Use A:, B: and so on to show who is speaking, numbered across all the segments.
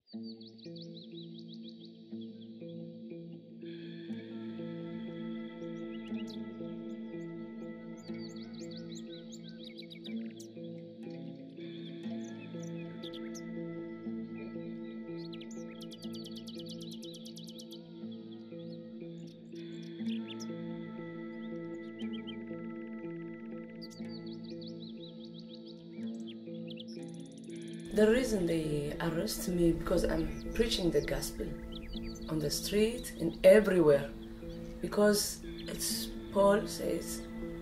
A: The reason they arrest me because I'm preaching the gospel on the street and everywhere. Because it's Paul says,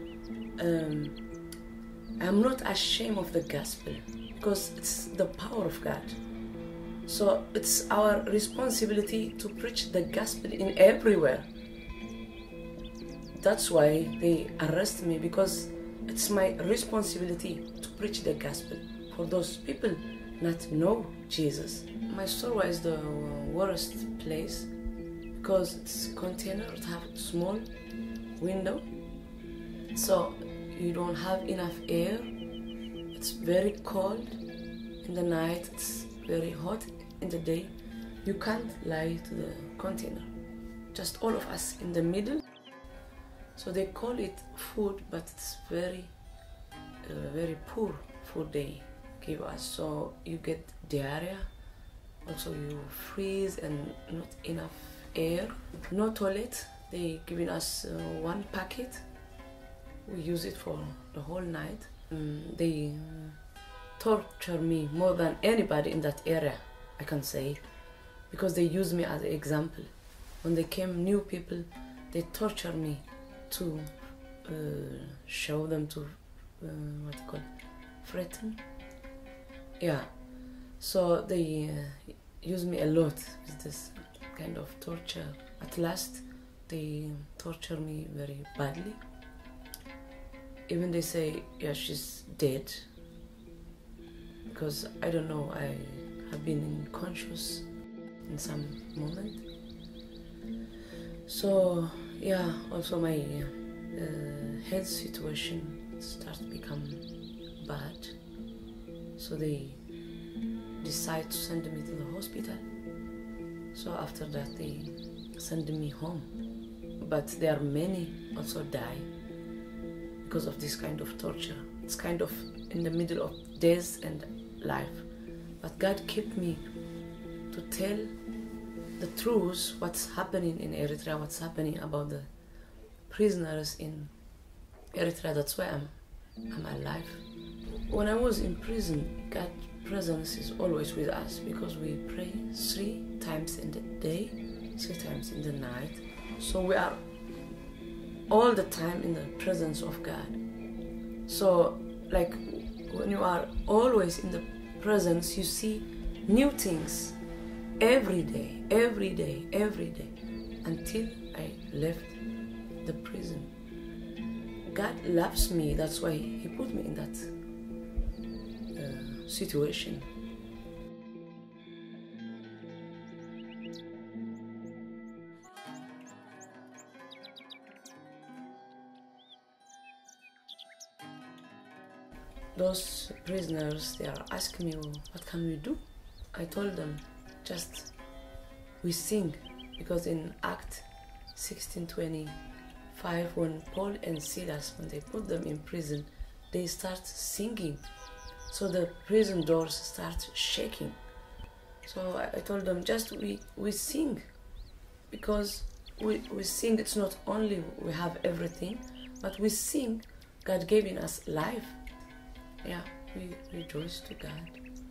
A: I'm not ashamed of the gospel because it's the power of God. So it's our responsibility to preach the gospel in everywhere. That's why they arrest me, because it's my responsibility to preach the gospel for those people not know Jesus. My store is the worst place because it's container, it have a small window, so you don't have enough air. It's very cold in the night, it's very hot in the day. You can't lie to the container, just all of us in the middle. So they call it food, but it's very poor food they give us. So you get diarrhea, also you freeze and not enough air. No toilet, they giving us one packet. We use it for the whole night. They torture me more than anybody in that area, I can say, because they use me as an example. When they came new people, they torture me to show them to what you call threaten. Yeah, so they use me a lot with this kind of torture. At last, they torture me very badly. Even they say, yeah, she's dead, because I don't know, I have been unconscious in some moment. So yeah, also my health situation starts to become bad. So they decide to send me to the hospital. So after that they send me home. But there are many also die because of this kind of torture. It's kind of in the middle of death and life. But God kept me to tell the truth, what's happening in Eritrea, what's happening about the prisoners in Eritrea. That's why I'm alive. When I was in prison, God's presence is always with us, because we pray 3 times in the day, 3 times in the night. So we are all the time in the presence of God. So like when you are always in the presence, you see new things every day, every day, every day, until I left the prison. God loves me, that's why He put me in that situation. Those prisoners, they are asking me, what can we do? I told them, just we sing, because in Acts 16:25, when Paul and Silas, when they put them in prison, they start singing. So the prison doors start shaking. So I told them, just we sing, because we sing. It's not only we have everything, but we sing. God giving us life. Yeah, we rejoice to God.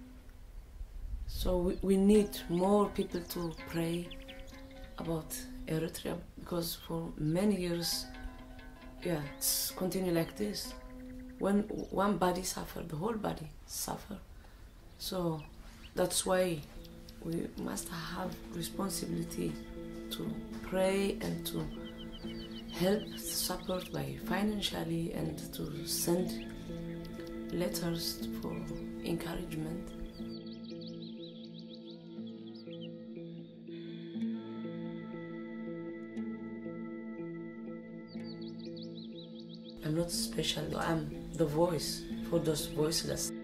A: So we need more people to pray about Eritrea, because for many years, yeah, it's continued like this. When one body suffers, the whole body suffers. So that's why we must have responsibility to pray and to help, support by financially, and to send letters for encouragement. I'm not special, I'm the voice for those voiceless.